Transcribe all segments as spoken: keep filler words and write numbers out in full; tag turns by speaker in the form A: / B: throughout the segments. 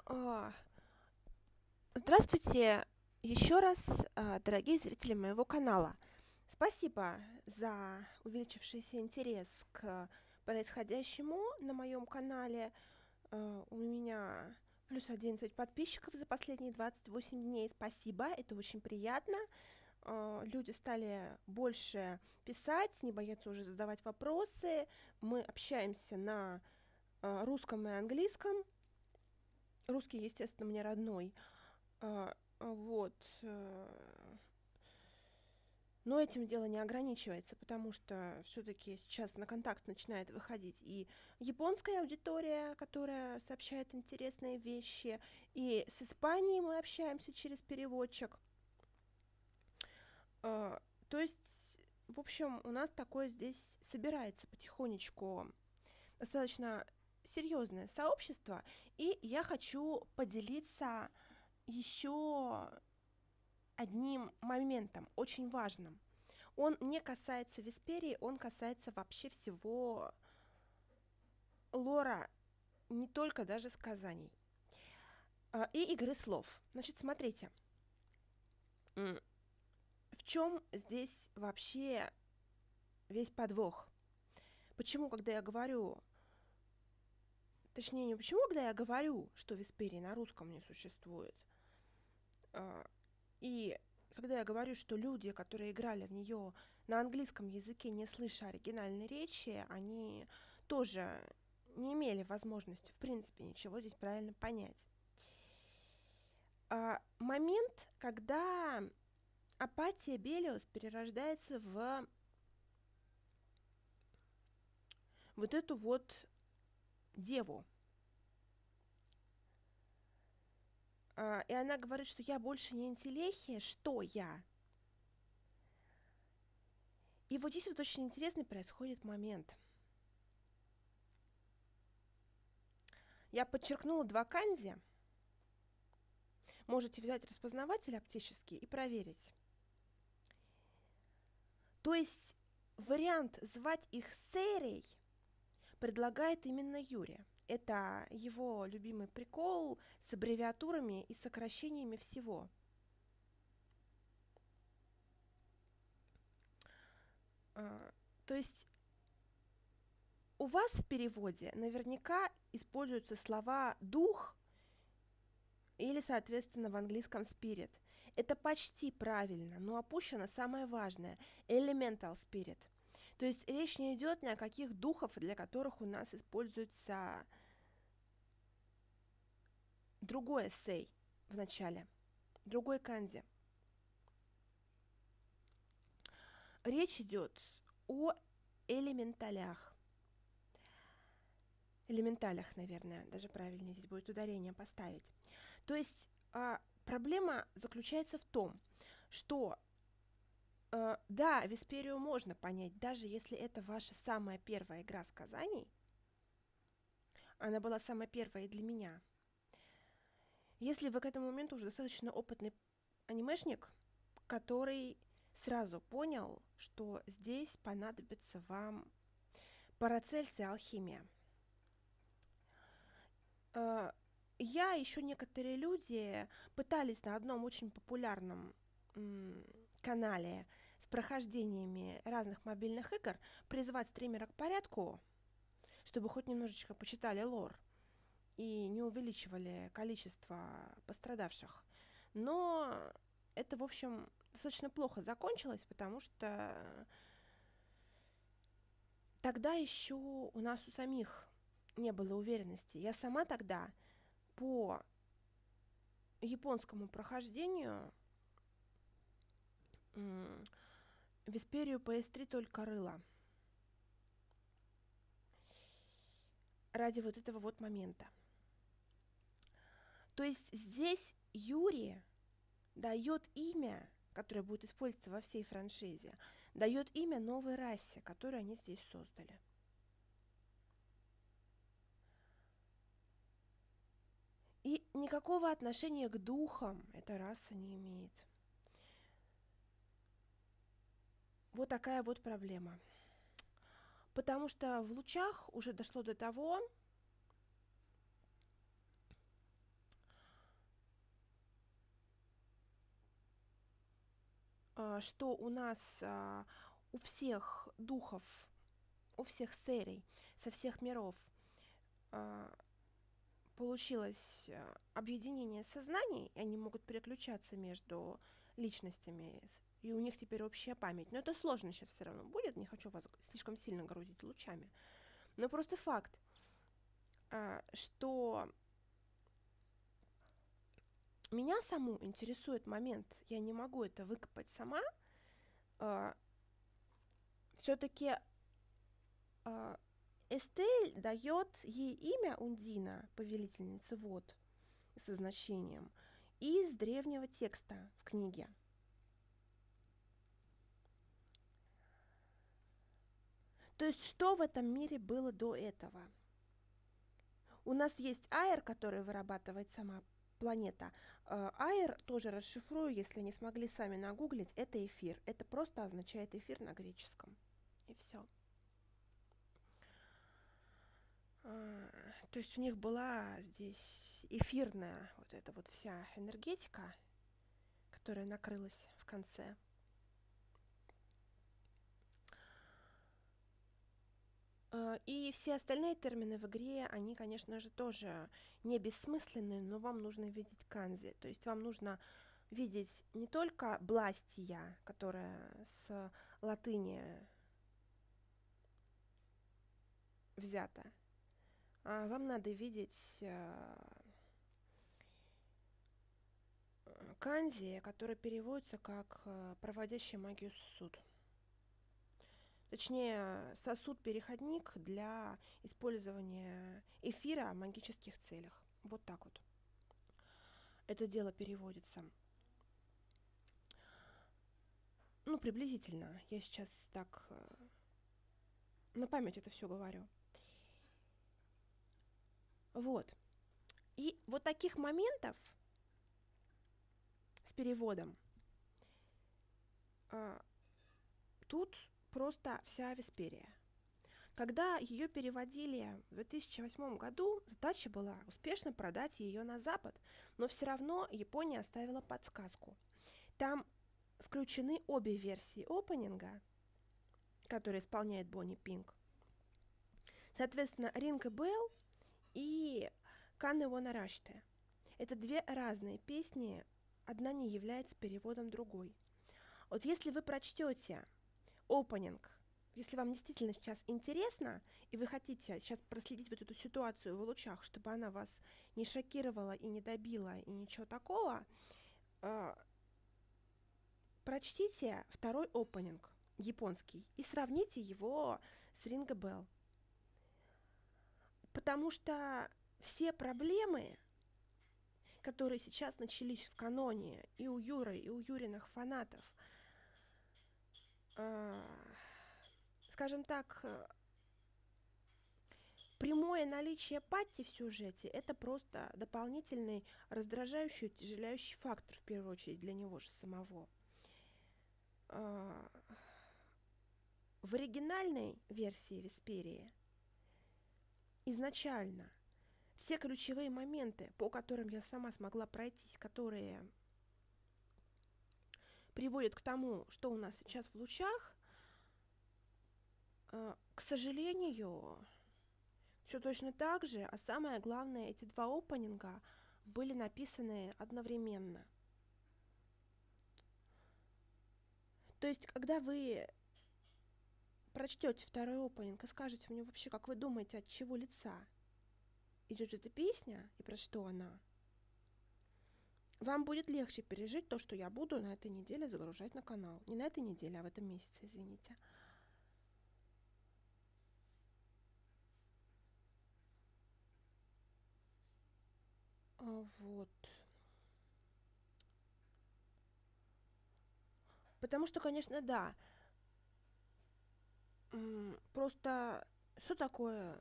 A: А, Здравствуйте еще раз, а, дорогие зрители моего канала. Спасибо за увеличившийся интерес к происходящему на моем канале. А, У меня плюс одиннадцать подписчиков за последние двадцать восемь дней. Спасибо, это очень приятно. А, Люди стали больше писать, не боятся уже задавать вопросы. Мы общаемся на а, русском и английском. Русский, естественно, мне родной. А, вот. э, Но этим дело не ограничивается, потому что все-таки сейчас на контакт начинает выходить и японская аудитория, которая сообщает интересные вещи, и с Испанией мы общаемся через переводчик. А, То есть, в общем, у нас такое здесь собирается потихонечку достаточно серьезное сообщество, и я хочу поделиться еще одним моментом, очень важным. Он не касается Весперии, он касается вообще всего лора, не только даже сказаний. А, И игры слов. Значит, смотрите, м, в чем здесь вообще весь подвох? Почему, когда я говорю, точнее, не почему, когда я говорю, что Весперии на русском не существует, а, и когда я говорю, что люди, которые играли в нее на английском языке, не слыша оригинальной речи, они тоже не имели возможности, в принципе, ничего здесь правильно понять. А, момент, когда апатия Белиус перерождается в вот эту вот деву. А, и она говорит, что я больше не интеллехия, что я? И вот здесь вот очень интересный происходит момент. Я подчеркнула два канзи. Можете взять распознаватель оптический и проверить. То есть вариант звать их Сэрей предлагает именно Юрий. Это его любимый прикол с аббревиатурами и сокращениями всего. А, То есть у вас в переводе наверняка используются слова «дух» или, соответственно, в английском «spirit». Это почти правильно, но опущено самое важное – elemental spirit. То есть речь не идет ни о каких духов, для которых у нас используется другой эссей в начале, другой канзи. Речь идет о элементалях. Элементалях, наверное, даже правильнее здесь будет ударение поставить. То есть а, проблема заключается в том, что э, да, Весперию можно понять, даже если это ваша самая первая игра сказаний. Она была самая первая и для меня. Если вы к этому моменту уже достаточно опытный анимешник, который сразу понял, что здесь понадобится вам Парацельс и алхимия. Э, Я и еще некоторые люди пытались на одном очень популярном м, канале с прохождениями разных мобильных игр призвать стримера к порядку, чтобы хоть немножечко почитали лор и не увеличивали количество пострадавших. Но это, в общем, достаточно плохо закончилось, потому что тогда еще у нас у самих не было уверенности. Я сама тогда по японскому прохождению м, Весперию пи эс три только рыла. Ради вот этого вот момента. То есть здесь Юрий дает имя, которое будет использоваться во всей франшизе, дает имя новой расе, которую они здесь создали. И никакого отношения к духам эта раса не имеет. Вот такая вот проблема. Потому что в лучах уже дошло до того, а, что у нас а, у всех духов, у всех серий, со всех миров а, получилось а, объединение сознаний, и они могут переключаться между личностями, и у них теперь общая память. Но это сложно сейчас все равно будет, не хочу вас слишком сильно грузить лучами. Но просто факт, а, что меня саму интересует момент, я не могу это выкопать сама, а, все-таки а, Эстель дает ей имя Ундина, повелительницы вод, со значением, из древнего текста в книге. То есть что в этом мире было до этого? У нас есть аэр, который вырабатывает сама планета. Аэр тоже расшифрую, если не смогли сами нагуглить, это эфир. Это просто означает эфир на греческом. И все. То есть у них была здесь эфирная вот эта вот вся энергетика, которая накрылась в конце. И все остальные термины в игре, они, конечно же, тоже не бессмысленные, но вам нужно видеть канзи. То есть вам нужно видеть не только бластия, которая с латыни взята, а вам надо видеть канзи, который переводится как проводящий магию сосуд. Точнее, сосуд-переходник для использования эфира в магических целях. Вот так вот это дело переводится. Ну, приблизительно. Я сейчас так на память это все говорю. Вот. И вот таких моментов с переводом а, тут просто вся Весперия. Когда ее переводили в две тысячи восьмом году, задача была успешно продать ее на Запад, но все равно Япония оставила подсказку. Там включены обе версии опенинга, которые исполняет Бонни Пинк. Соответственно, Ринка Белл и Кане во Нараште. Это две разные песни, одна не является переводом другой. Вот если вы прочтете опенинг, если вам действительно сейчас интересно, и вы хотите сейчас проследить вот эту ситуацию в лучах, чтобы она вас не шокировала и не добила, и ничего такого, э, прочтите второй опенинг, японский, и сравните его с Ринго Белл. Потому что все проблемы, которые сейчас начались в каноне и у Юры, и у Юриных фанатов, э, скажем так, прямое наличие Патти в сюжете – это просто дополнительный раздражающий, утяжеляющий фактор, в первую очередь, для него же самого. Э, в оригинальной версии Весперии изначально все ключевые моменты, по которым я сама смогла пройтись, которые приводят к тому, что у нас сейчас в лучах, э, к сожалению, все точно так же, а самое главное, эти два опенинга были написаны одновременно. То есть, когда вы прочтете второй опенинг и скажете мне вообще, как вы думаете, от чего лица идет эта песня и про что она, вам будет легче пережить то, что я буду на этой неделе загружать на канал. Не на этой неделе, а в этом месяце, извините. Вот. Потому что, конечно, да. Просто что такое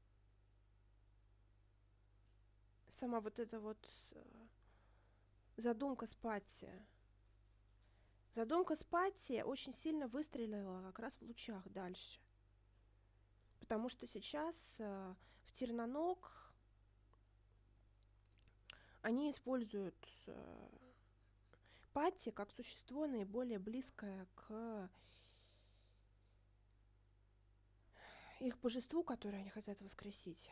A: сама вот эта вот задумка с Патти? Задумка с Патти очень сильно выстрелила как раз в лучах дальше. Потому что сейчас в Терноног они используют Патти как существо наиболее близкое к их божеству, которое они хотят воскресить.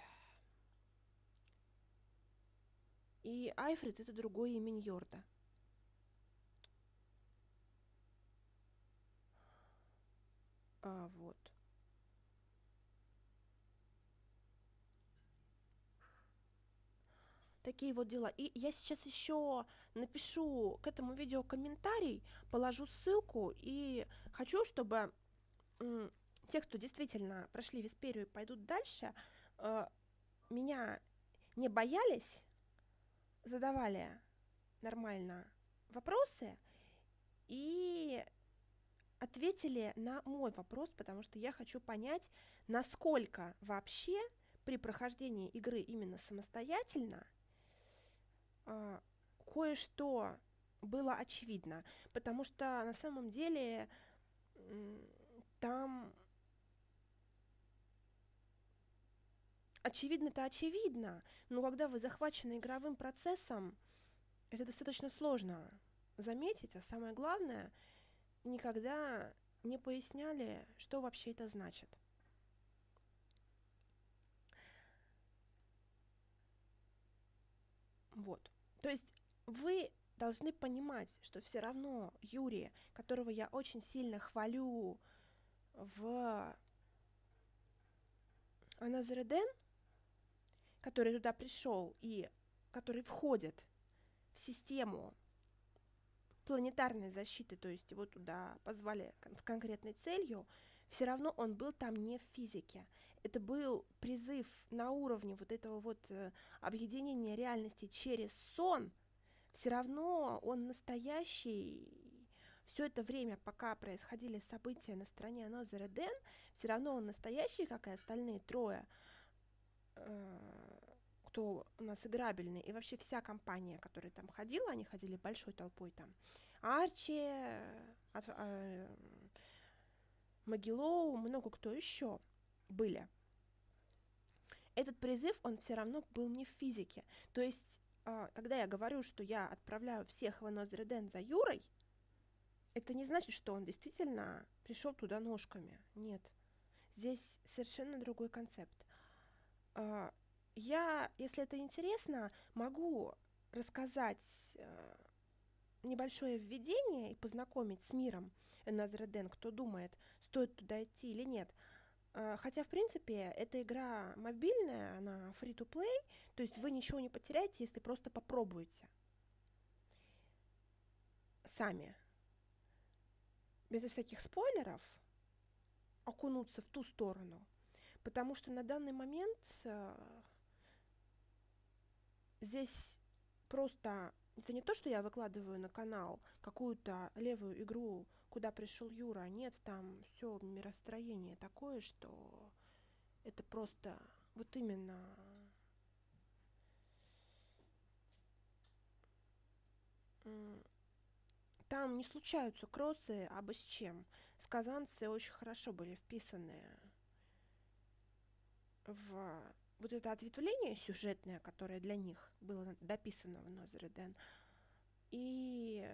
A: И Айфрид — это другое имя Ньорда. А, вот. Такие вот дела. И я сейчас еще напишу к этому видео комментарий, положу ссылку, и хочу, чтобы м, те, кто действительно прошли Весперию и пойдут дальше, э, меня не боялись, задавали нормально вопросы и ответили на мой вопрос, потому что я хочу понять, насколько вообще при прохождении игры именно самостоятельно а, кое-что было очевидно, потому что на самом деле м, там очевидно-то очевидно, но когда вы захвачены игровым процессом, это достаточно сложно заметить, а самое главное, никогда не поясняли, что вообще это значит. Вот. То есть вы должны понимать, что все равно Юрий, которого я очень сильно хвалю в Another Eden, который туда пришел и который входит в систему планетарной защиты, то есть его туда позвали с конкретной целью, все равно он был там не в физике. Это был призыв на уровне вот этого вот э, объединения реальности через сон. Все равно он настоящий. Все это время, пока происходили события на стороне Another Eden, все равно он настоящий, как и остальные трое, э, кто у нас играбельный, и вообще вся компания, которая там ходила, они ходили большой толпой там. Арчи, от, э, Магеллоу, много кто еще были. Этот призыв, он все равно был не в физике. То есть, э, когда я говорю, что я отправляю всех в Another Eden за Юрой, это не значит, что он действительно пришел туда ножками. Нет. Здесь совершенно другой концепт. Э, я, если это интересно, могу рассказать э, небольшое введение и познакомить с миром Another Eden, кто думает, стоит туда идти или нет. Э, хотя, в принципе, эта игра мобильная, она free-to-play, то есть вы ничего не потеряете, если просто попробуете сами, безо всяких спойлеров, окунуться в ту сторону. Потому что на данный момент э, здесь просто... Это не то, что я выкладываю на канал какую-то левую игру, куда пришел Юра. Нет, там все миростроение такое, что это просто вот именно м, там не случаются кроссы абы с чем. Сказанцы очень хорошо были вписаны в вот это ответвление сюжетное, которое для них было дописано в Another Eden. И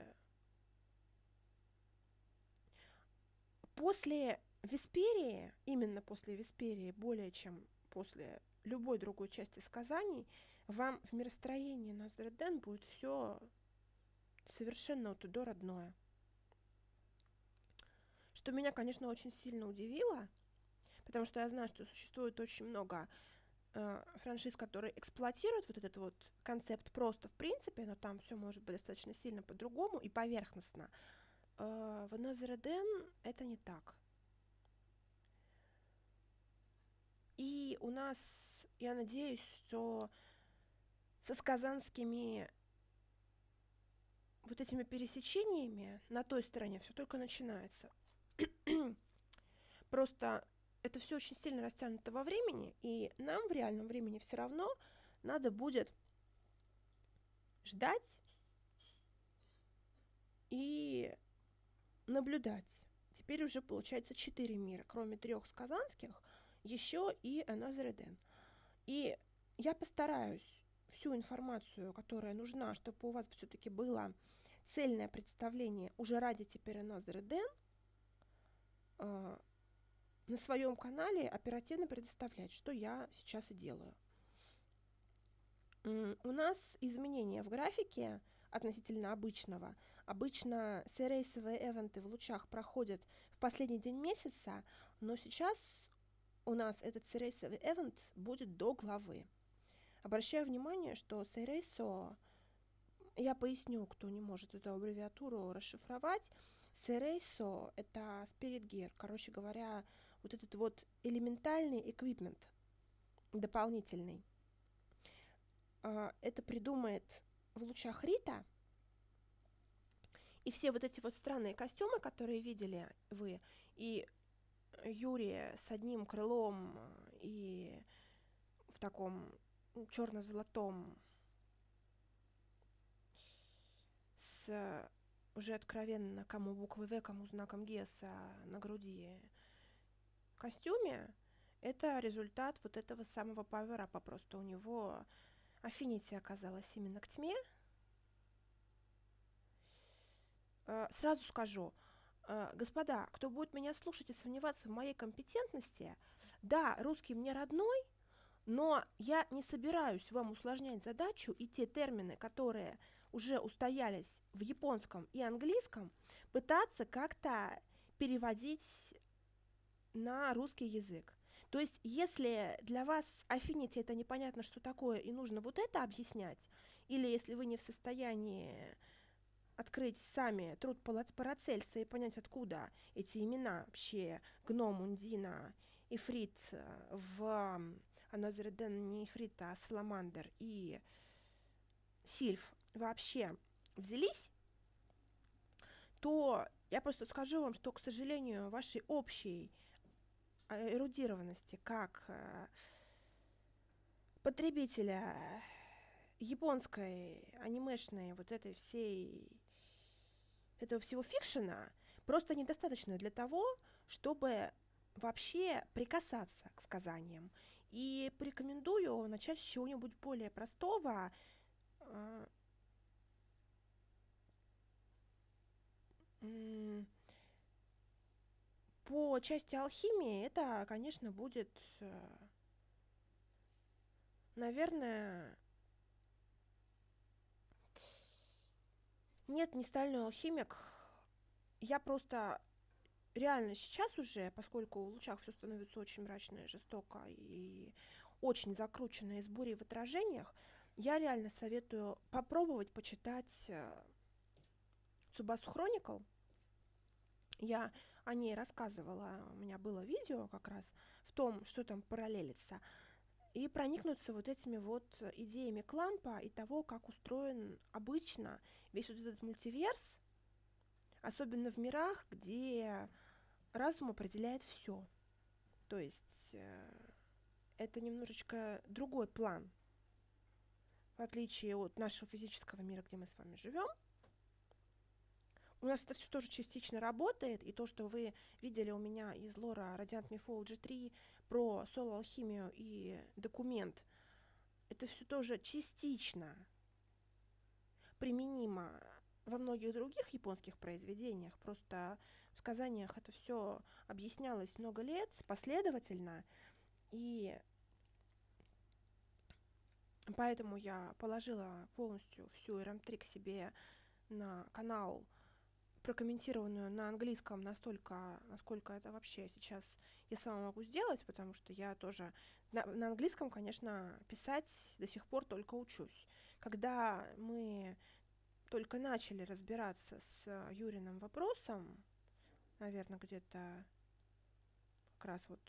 A: после Весперии, именно после Весперии, более чем после любой другой части сказаний, вам в миростроении Another Eden будет все совершенно от и до родное. Что меня, конечно, очень сильно удивило, потому что я знаю, что существует очень много э, франшиз, которые эксплуатируют вот этот вот концепт просто в принципе, но там все может быть достаточно сильно по-другому и поверхностно. Э, в Another Eden это не так. И у нас, я надеюсь, что со сказанскими вот этими пересечениями на той стороне все только начинается. Просто это все очень сильно растянуто во времени, и нам в реальном времени все равно надо будет ждать и наблюдать. Теперь уже получается четыре мира, кроме трех сказанских, еще и Another Eden. И я постараюсь всю информацию, которая нужна, чтобы у вас все-таки было цельное представление уже ради теперь Another Eden э, на своем канале оперативно предоставлять, что я сейчас и делаю. М, У нас изменения в графике относительно обычного. Обычно сейрейсовые эвенты в лучах проходят в последний день месяца, но сейчас у нас этот сейрейсовый эвент будет до главы. Обращаю внимание, что сейрейсо, я поясню, кто не может эту аббревиатуру расшифровать. Сейрейсо — это Spirit Gear, короче говоря, вот этот вот элементальный эквипмент дополнительный. А, Это придумает в лучах Рита, и все вот эти вот странные костюмы, которые видели вы, и Юрия с одним крылом и в таком черно-золотом с уже откровенно кому буквой В, кому знаком Гесса на груди костюме, это результат вот этого самого пауэрапа. Просто у него аффинити оказалась именно к тьме. Э, Сразу скажу, э, господа, кто будет меня слушать и сомневаться в моей компетентности, да, русский мне родной, но я не собираюсь вам усложнять задачу, и те термины, которые уже устоялись в японском и английском, пытаться как-то переводить на русский язык. То есть, если для вас Affinity это непонятно, что такое, и нужно вот это объяснять, или если вы не в состоянии открыть сами труд Парацельса и понять, откуда эти имена вообще Гном, Ундина, Ифрит в Another Eden, не Ифрит, а Саламандр и Сильф вообще взялись, то я просто скажу вам, что, к сожалению, вашей общей эрудированности как потребителя японской анимешной вот этой всей этого всего фикшена просто недостаточно для того, чтобы вообще прикасаться к сказаниям. И порекомендую начать с чего-нибудь более простого. По части алхимии это, конечно, будет, наверное, нет, не стальной алхимик. Я просто реально сейчас уже, поскольку в лучах все становится очень мрачно и жестоко и очень закручено из бури в отражениях, я реально советую попробовать почитать Tsubasa Chronicle. Я о ней рассказывала, у меня было видео как раз в том, что там параллелится, и проникнуться вот этими вот идеями Клампа и того, как устроен обычно весь вот этот мультиверс, особенно в мирах, где разум определяет все. То есть э, это немножечко другой план, в отличие от нашего физического мира, где мы с вами живем. У нас это все тоже частично работает, и то, что вы видели у меня из лора Radiant Mythology три про соло-алхимию и документ, это все тоже частично применимо во многих других японских произведениях. Просто в сказаниях это все объяснялось много лет последовательно, и поэтому я положила полностью всю эр эм три к себе на канал, прокомментированную на английском настолько, насколько это вообще сейчас я сама могу сделать, потому что я тоже на, на английском, конечно, писать до сих пор только учусь. Когда мы только начали разбираться с Юриным вопросом, наверное, где-то как раз вот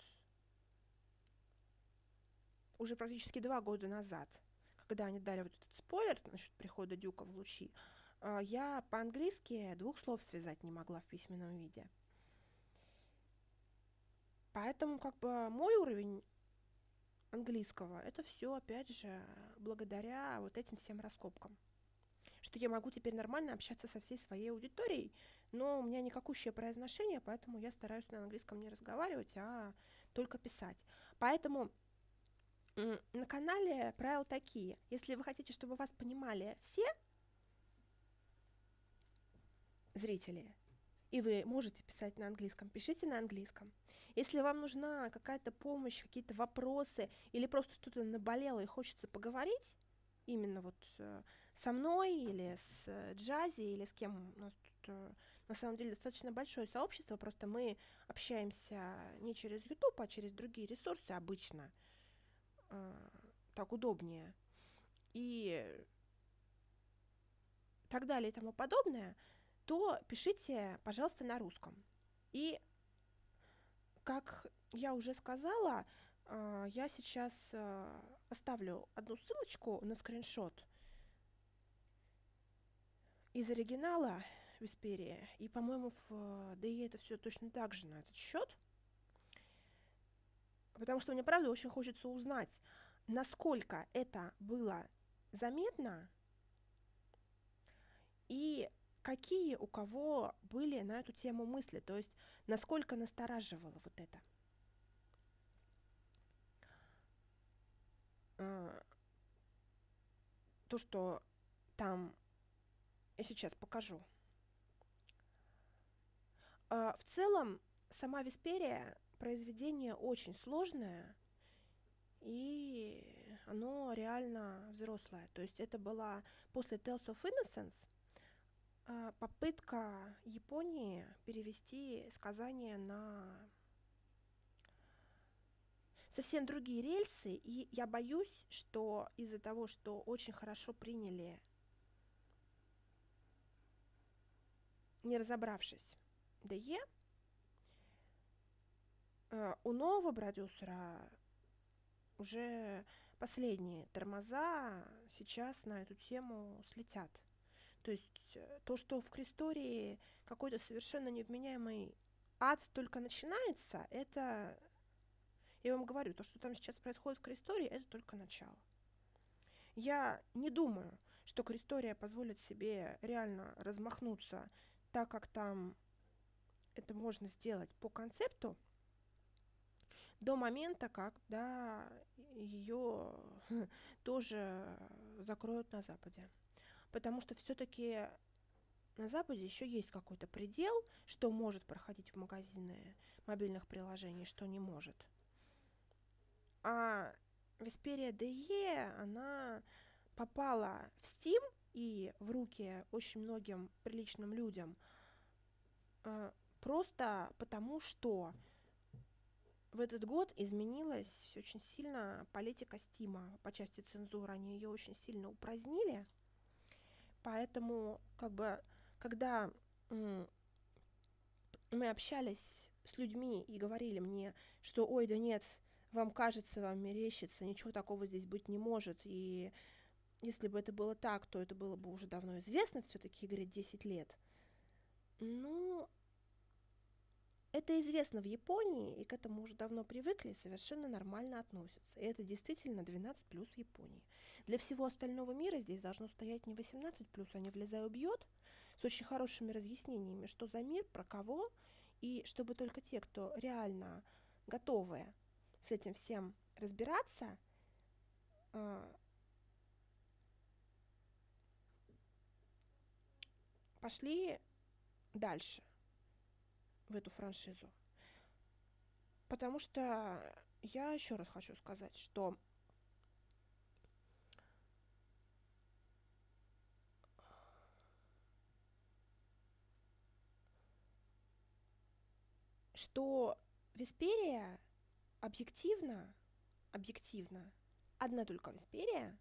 A: уже практически два года назад, когда они дали вот этот спойлер насчет прихода Дюка в лучи, я по-английски двух слов связать не могла в письменном виде. Поэтому как бы мой уровень английского — это все, опять же, благодаря вот этим всем раскопкам. Что я могу теперь нормально общаться со всей своей аудиторией, но у меня никакущее произношение, поэтому я стараюсь на английском не разговаривать, а только писать. Поэтому на канале правила такие. Если вы хотите, чтобы вас понимали все, зрители, и вы можете писать на английском, пишите на английском. Если вам нужна какая-то помощь, какие-то вопросы, или просто что-то наболело и хочется поговорить, именно вот э, со мной, или с э, Джази, или с кем у нас тут э, на самом деле достаточно большое сообщество, просто мы общаемся не через YouTube, а через другие ресурсы обычно, э, так удобнее, и так далее и тому подобное, то пишите, пожалуйста, на русском. И, как я уже сказала, э, я сейчас э, оставлю одну ссылочку на скриншот из оригинала Весперия, и, по-моему, в ди и это все точно так же на этот счет, потому что мне, правда, очень хочется узнать, насколько это было заметно и какие у кого были на эту тему мысли, то есть насколько настораживало вот это. Э, То, что там я сейчас покажу. Э, В целом, сама Весперия произведение очень сложное, и оно реально взрослое. То есть это была после Tales of Innocence э, попытка Японии перевести сказание на совсем другие рельсы, и я боюсь, что из-за того, что очень хорошо приняли, не разобравшись, ди и, э, у нового продюсера уже последние тормоза сейчас на эту тему слетят. То есть э, то, что в Крестории какой-то совершенно невменяемый ад только начинается, это, я вам говорю, то, что там сейчас происходит в Крестории, это только начало. Я не думаю, что Крестория позволит себе реально размахнуться так, как там это можно сделать по концепту, до момента, когда ее тоже закроют на Западе. Потому что все-таки на Западе еще есть какой-то предел, что может проходить в магазины мобильных приложений, что не может. А Vesperia ди и, она попала в Steam и в руки очень многим приличным людям э, просто потому, что в этот год изменилась очень сильно политика Стима по части цензуры. Они ее очень сильно упразднили. Поэтому, как бы, когда м, мы общались с людьми и говорили мне, что ой, да нет, вам кажется, вам мерещится, ничего такого здесь быть не может, и если бы это было так, то это было бы уже давно известно, все-таки игре десять лет. Ну, это известно в Японии, и к этому уже давно привыкли, и совершенно нормально относятся. И это действительно двенадцать плюс в Японии. Для всего остального мира здесь должно стоять не восемнадцать плюс, а не «Влезай, убьет», с очень хорошими разъяснениями, что за мир, про кого, и чтобы только те, кто реально готовы с этим всем разбираться, э, пошли дальше в эту франшизу. Потому что я еще раз хочу сказать, что что Весперия объективно, объективно, одна только Весперия,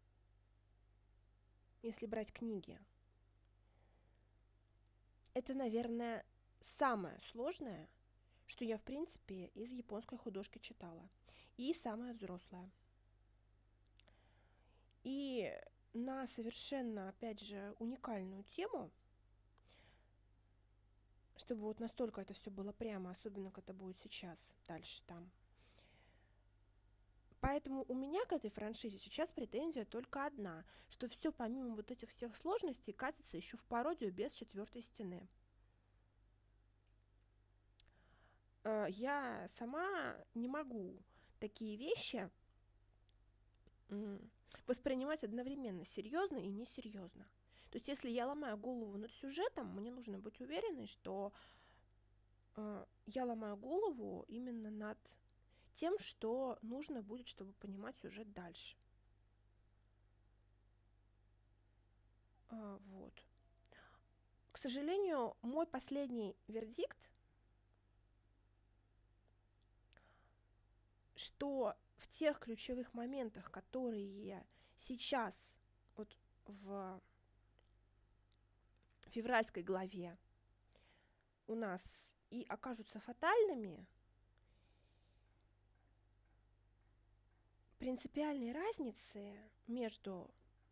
A: если брать книги, это, наверное, самое сложное, что я, в принципе, из японской художки читала. И самое взрослое. И на совершенно, опять же, уникальную тему, чтобы вот настолько это все было прямо, особенно как это будет сейчас, дальше там. Поэтому у меня к этой франшизе сейчас претензия только одна, что все помимо вот этих всех сложностей катится еще в пародию без четвертой стены. Э, Я сама не могу такие вещи м, воспринимать одновременно серьезно и несерьезно. То есть если я ломаю голову над сюжетом, мне нужно быть уверенной, что э, я ломаю голову именно над тем, что нужно будет, чтобы понимать сюжет дальше. А, вот. К сожалению, мой последний вердикт, что в тех ключевых моментах, которые сейчас вот в февральской главе у нас и окажутся фатальными, принципиальной разницы между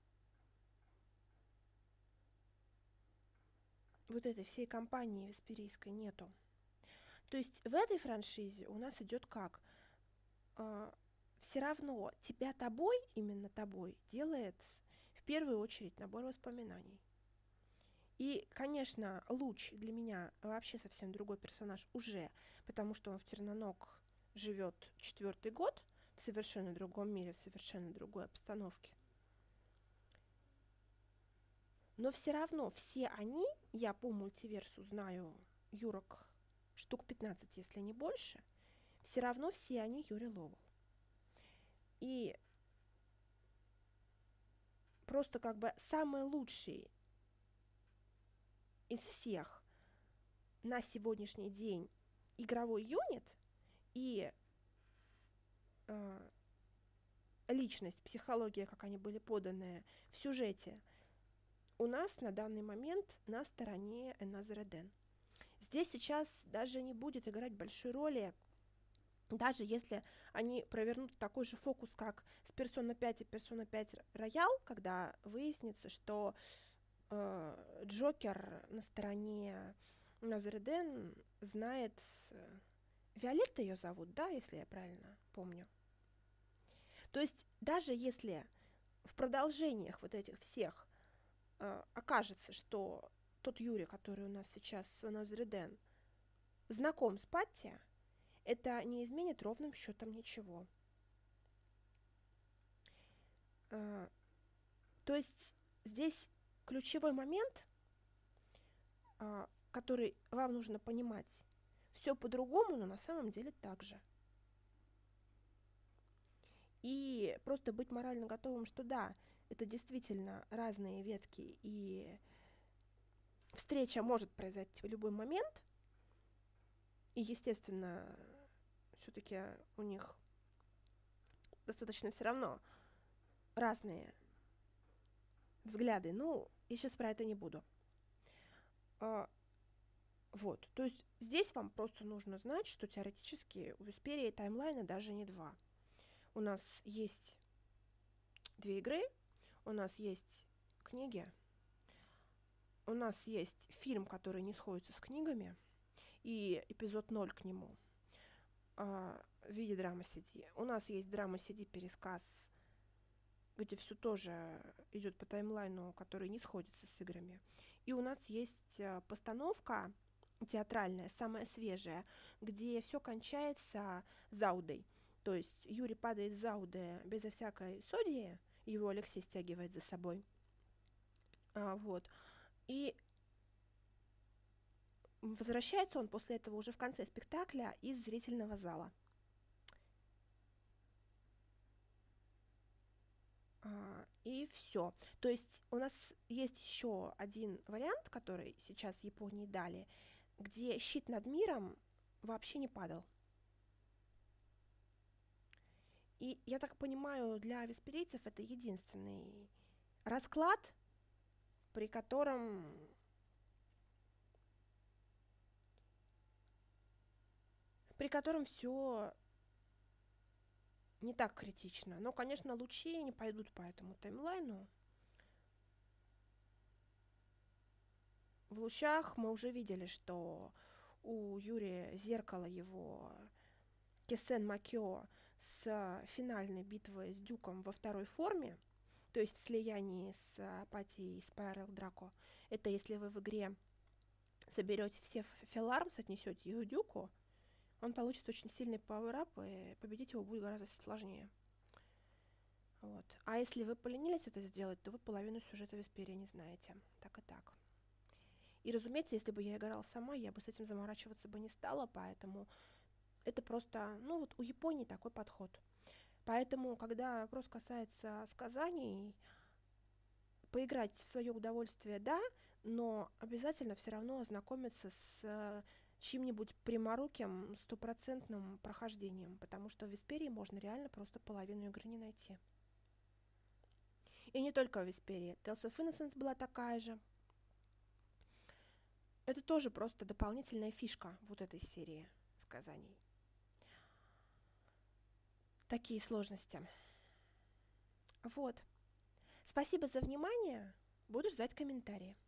A: вот этой всей кампанией весперийской нету. То есть в этой франшизе у нас идет как? Э, все равно тебя тобой, именно тобой, делает в первую очередь набор воспоминаний. И, конечно, Луч для меня вообще совсем другой персонаж уже, потому что он в Терноног живет четвертый год в совершенно другом мире, в совершенно другой обстановке. Но все равно все они, я по мультиверсу знаю Юрок штук пятнадцать, если не больше, все равно все они Юрий Ловел. И просто как бы самый лучший из всех на сегодняшний день игровой юнит и э, личность, психология, как они были поданы в сюжете, у нас на данный момент на стороне Another Eden. Здесь сейчас даже не будет играть большой роли, даже если они провернут такой же фокус, как с Persona пять и Persona пять Royal, когда выяснится, что э, Джокер на стороне Another Eden знает... Э, Виолетта ее зовут, да, если я правильно помню. То есть даже если в продолжениях вот этих всех э, окажется, что тот Юрий, который у нас сейчас в Another Eden, знаком с Патти, это не изменит ровным счетом ничего. Э, то есть здесь ключевой момент, э, который вам нужно понимать, все по-другому, но на самом деле так же. И просто быть морально готовым, что да, это действительно разные ветки, и встреча может произойти в любой момент. И, естественно, все-таки у них достаточно все равно разные взгляды. Ну, я сейчас про это не буду. А, вот, то есть здесь вам просто нужно знать, что теоретически у Весперии таймлайна даже не два. У нас есть две игры, у нас есть книги, у нас есть фильм, который не сходится с книгами, и эпизод ноль к нему а, в виде драма-си ди. У нас есть драма-си ди пересказ, где все тоже идет по таймлайну, который не сходится с играми. И у нас есть а, постановка театральная, самая свежая, где все кончается заудой. То есть Юрий падает с зауды безо всякой судьи, его Алексей стягивает за собой. А, вот. И возвращается он после этого уже в конце спектакля из зрительного зала. А, и все. То есть у нас есть еще один вариант, который сейчас Японии дали, где щит над миром вообще не падал. И я так понимаю, для весперийцев это единственный расклад, при котором при котором все не так критично. Но, конечно, лучи не пойдут по этому таймлайну. В лучах мы уже видели, что у Юрия зеркало его Кесен Макё с финальной битвой с Дюком во второй форме, то есть в слиянии с Апатией и Спайрал Драко. Это если вы в игре соберете все филармс, отнесете их Дюку, он получит очень сильный пауэрап, и победить его будет гораздо сложнее. Вот. А если вы поленились это сделать, то вы половину сюжета Весперии не знаете. Так и так. И, разумеется, если бы я играла сама, я бы с этим заморачиваться бы не стала, поэтому это просто, ну вот у Японии такой подход. Поэтому, когда вопрос касается сказаний, поиграть в свое удовольствие, да, но обязательно все равно ознакомиться с э, чьим-нибудь пряморуким стопроцентным прохождением, потому что в Весперии можно реально просто половину игры не найти. И не только в Весперии. Tales of Innocence была такая же. Это тоже просто дополнительная фишка вот этой серии сказаний. Такие сложности. Вот. Спасибо за внимание. Буду ждать комментарии.